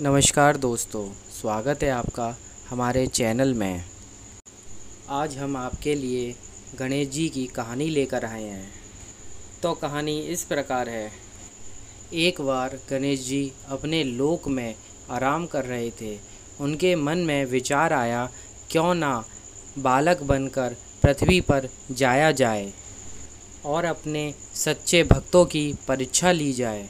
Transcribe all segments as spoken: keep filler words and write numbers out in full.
नमस्कार दोस्तों, स्वागत है आपका हमारे चैनल में। आज हम आपके लिए गणेश जी की कहानी लेकर आए हैं। तो कहानी इस प्रकार है। एक बार गणेश जी अपने लोक में आराम कर रहे थे। उनके मन में विचार आया, क्यों ना बालक बनकर पृथ्वी पर जाया जाए और अपने सच्चे भक्तों की परीक्षा ली जाए।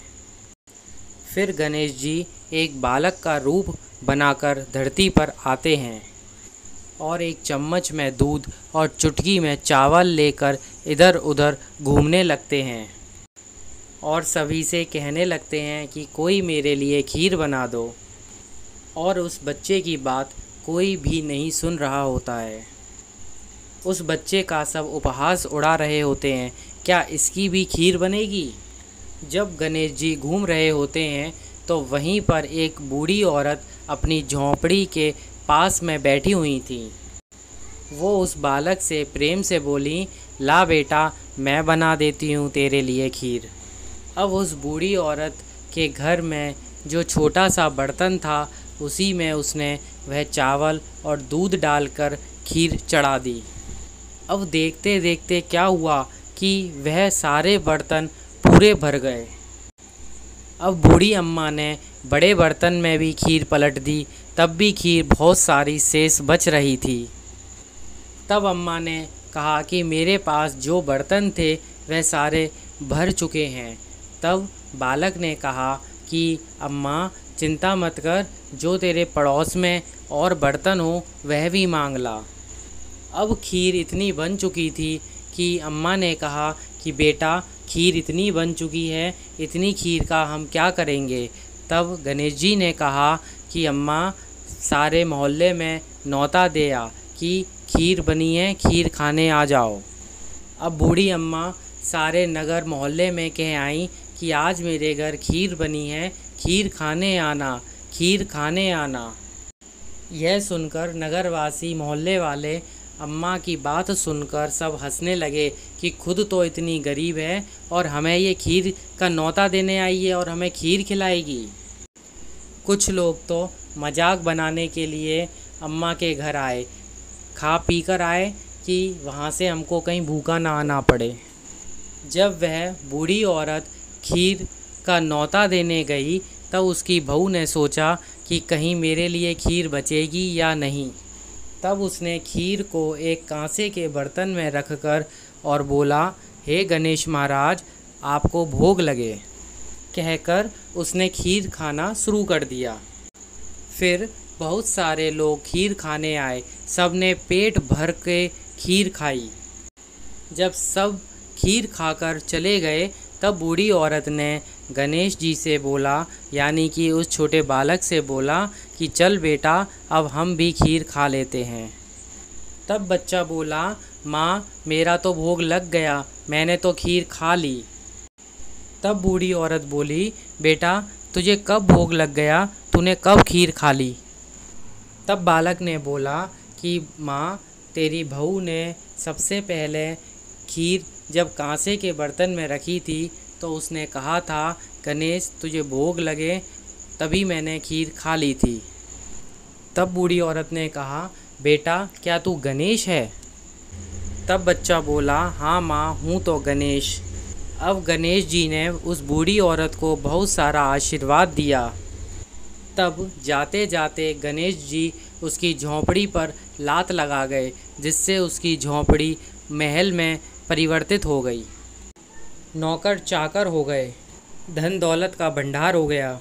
फिर गणेश जी एक बालक का रूप बनाकर धरती पर आते हैं और एक चम्मच में दूध और चुटकी में चावल लेकर इधर उधर घूमने लगते हैं और सभी से कहने लगते हैं कि कोई मेरे लिए खीर बना दो। और उस बच्चे की बात कोई भी नहीं सुन रहा होता है। उस बच्चे का सब उपहास उड़ा रहे होते हैं, क्या इसकी भी खीर बनेगी? जब गणेश जी घूम रहे होते हैं तो वहीं पर एक बूढ़ी औरत अपनी झोंपड़ी के पास में बैठी हुई थी। वो उस बालक से प्रेम से बोली, ला बेटा, मैं बना देती हूँ तेरे लिए खीर। अब उस बूढ़ी औरत के घर में जो छोटा सा बर्तन था, उसी में उसने वह चावल और दूध डालकर खीर चढ़ा दी। अब देखते देखते क्या हुआ कि वह सारे बर्तन पूरे भर गए। अब बूढ़ी अम्मा ने बड़े बर्तन में भी खीर पलट दी, तब भी खीर बहुत सारी शेष बच रही थी। तब अम्मा ने कहा कि मेरे पास जो बर्तन थे वह सारे भर चुके हैं। तब बालक ने कहा कि अम्मा चिंता मत कर, जो तेरे पड़ोस में और बर्तन हो वह भी मांग ला। अब खीर इतनी बन चुकी थी कि अम्मा ने कहा कि बेटा, खीर इतनी बन चुकी है, इतनी खीर का हम क्या करेंगे? तब गणेश जी ने कहा कि अम्मा, सारे मोहल्ले में न्योता दे आ कि खीर बनी है, खीर खाने आ जाओ। अब बूढ़ी अम्मा सारे नगर मोहल्ले में कह आई कि आज मेरे घर खीर बनी है, खीर खाने आना, खीर खाने आना। यह सुनकर नगरवासी मोहल्ले वाले अम्मा की बात सुनकर सब हंसने लगे कि खुद तो इतनी गरीब है और हमें ये खीर का न्योता देने आई है और हमें खीर खिलाएगी। कुछ लोग तो मजाक बनाने के लिए अम्मा के घर आए, खा पी कर आए कि वहाँ से हमको कहीं भूखा ना आना पड़े। जब वह बूढ़ी औरत खीर का न्योता देने गई तब उसकी बहू ने सोचा कि कहीं मेरे लिए खीर बचेगी या नहीं। तब उसने खीर को एक कांसे के बर्तन में रखकर और बोला, हे गणेश महाराज, आपको भोग लगे, कहकर उसने खीर खाना शुरू कर दिया। फिर बहुत सारे लोग खीर खाने आए, सब ने पेट भर के खीर खाई। जब सब खीर खाकर चले गए तब बूढ़ी औरत ने गणेश जी से बोला, यानी कि उस छोटे बालक से बोला कि चल बेटा, अब हम भी खीर खा लेते हैं। तब बच्चा बोला, माँ, मेरा तो भोग लग गया, मैंने तो खीर खा ली। तब बूढ़ी औरत बोली, बेटा, तुझे कब भोग लग गया, तूने कब खीर खा ली? तब बालक ने बोला कि माँ, तेरी बहू ने सबसे पहले खीर जब कांसे के बर्तन में रखी थी तो उसने कहा था, गणेश तुझे भोग लगे, तभी मैंने खीर खा ली थी। तब बूढ़ी औरत ने कहा, बेटा, क्या तू गणेश है? तब बच्चा बोला, हाँ माँ, हूँ तो गणेश। अब गणेश जी ने उस बूढ़ी औरत को बहुत सारा आशीर्वाद दिया। तब जाते जाते गणेश जी उसकी झोंपड़ी पर लात लगा गए, जिससे उसकी झोंपड़ी महल में परिवर्तित हो गई। नौकर चाकर हो गए, धन दौलत का भंडार हो गया।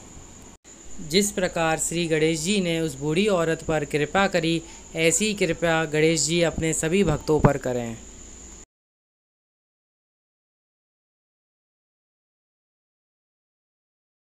जिस प्रकार श्री गणेश जी ने उस बूढ़ी औरत पर कृपा करी, ऐसी कृपा गणेश जी अपने सभी भक्तों पर करें।